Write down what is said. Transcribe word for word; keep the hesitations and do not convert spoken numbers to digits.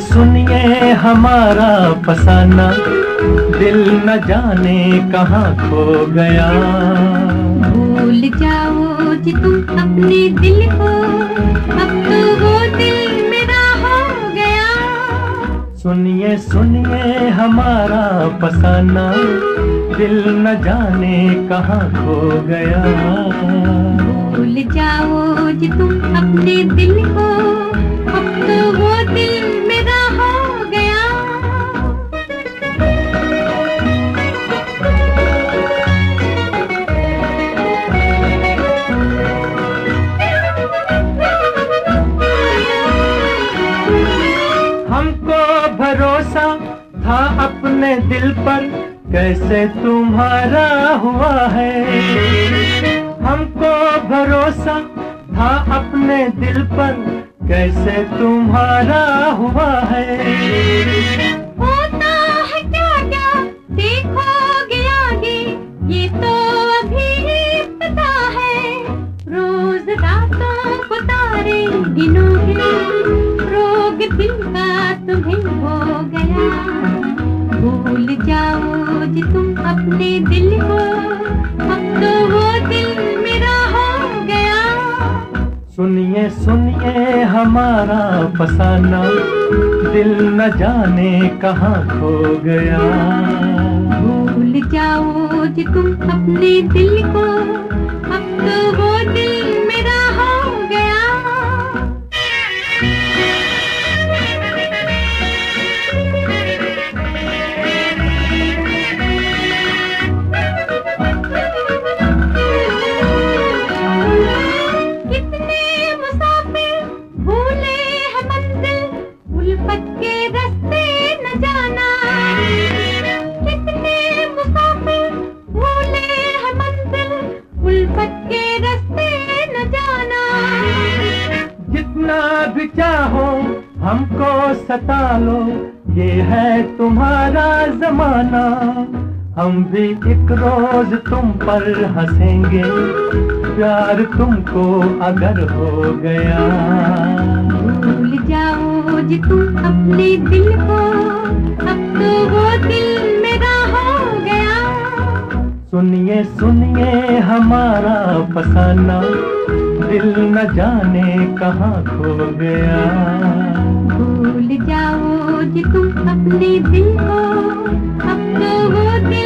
सुनिए हमारा फसाना, दिल न जाने कहाँ खो गया। भूल जाओ जी तुम अपने दिल को, अब तो वो दिल मेरा हो गया। सुनिए सुनिए हमारा फसाना, दिल न जाने कहाँ खो गया। भूल जाओ जी तुम अपने दिल को, अब तो वो दिल मेरा हो गया। हमको भरोसा था अपने दिल पर, कैसे तुम्हारा हुआ है। हमको भरोसा था अपने दिल पर, कैसे तुम्हारा हुआ है। होता है क्या क्या देखोगे आगे, ये तो अभी पता है। रोज रातों को तारे गिनोगे, रोग दिल का तुम्हें हो गया। भूल जाओ जी तुम अपने दिल को, अब तो वो दिल मेरा हो गया। सुनिए सुनिए हमारा फसाना, दिल न जाने कहाँ खो गया। भूल जाओ जी तुम अपने दिल को, अब तो वो दिल मेरा हो गया। उल्फत के रास्ते न जाना, कितने मुसाफिर भूले हैं मंजिल, उल्फत के रास्ते न जाना। जितना भी चाहो हमको सता लो, ये है तुम्हारा जमाना। हम भी एक रोज तुम पर हंसेंगे, प्यार तुमको अगर हो गया। भूल जाओ जी तुम अपने दिल को, अब तो वो दिल मेरा हो गया। सुनिए सुनिए हमारा फसाना, दिल न जाने कहाँ खो गया। भूल जाओ जी तुम अपने दिल को, अब तो वो दिल